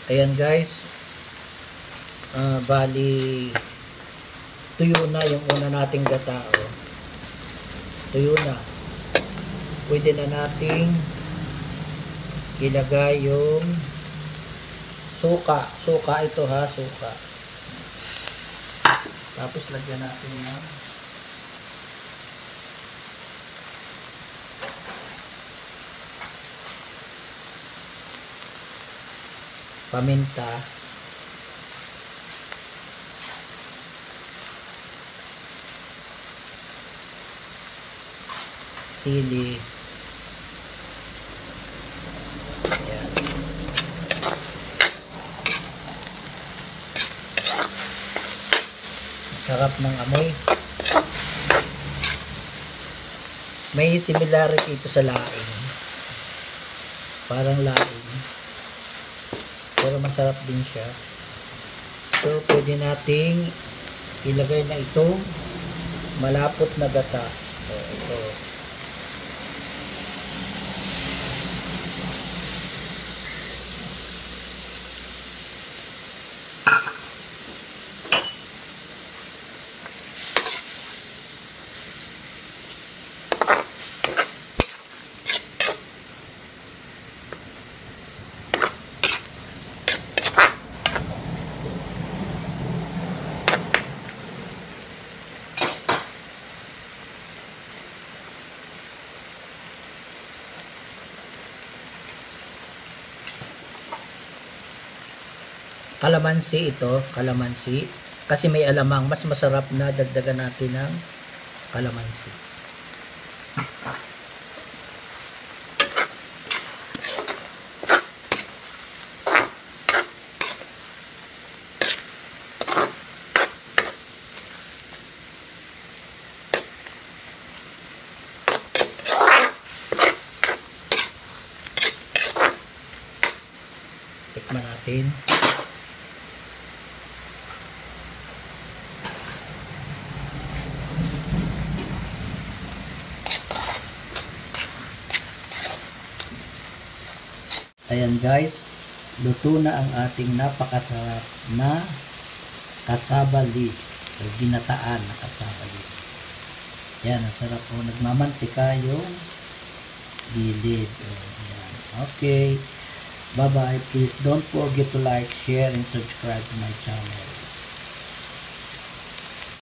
Ayan guys, bali tuyo na yung una nating gata. Oh. Tuyo na. Pwede na nating ilagay yung suka. Suka ito ha, suka. Tapos lagyan natin ng paminta. Sili. Ayan. Sarap ng amoy. May similarity ito sa laing. Parang laing. Pero masarap din siya. So, pwede nating ilagay na itong malapot na gata. So, ito. Kalamansi ito, kalamansi. Kasi may alamang, mas masarap na dagdagan natin ng kalamansi. Tikman natin. Ayan guys, luto na ang ating napakasarap na cassava leaves o ginataan na cassava leaves. Ayan, ang sarap po. Nagmamantika yung gilid. Ayan. Okay, bye bye. Please don't forget to like, share, and subscribe to my channel.